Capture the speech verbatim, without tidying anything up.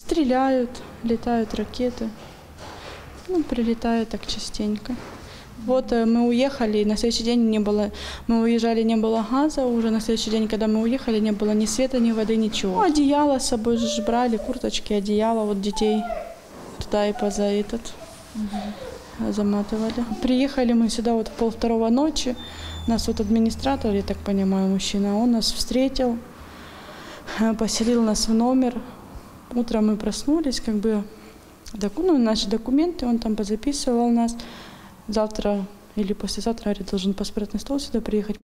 Стреляют, летают ракеты. Ну, прилетают так частенько. Вот мы уехали, и на следующий день не было, мы уезжали, не было газа, уже на следующий день, когда мы уехали, не было ни света, ни воды, ничего. Ну, одеяло с собой же брали, курточки, одеяло, вот детей туда и поза этот угу. заматывали. Приехали мы сюда вот в полвторого ночи, нас вот администратор, я так понимаю, мужчина, он нас встретил, поселил нас в номер. Утром мы проснулись, как бы, ну, наши документы, он там позаписывал нас. Завтра или послезавтра, говорит, должен паспортный стол сюда приехать.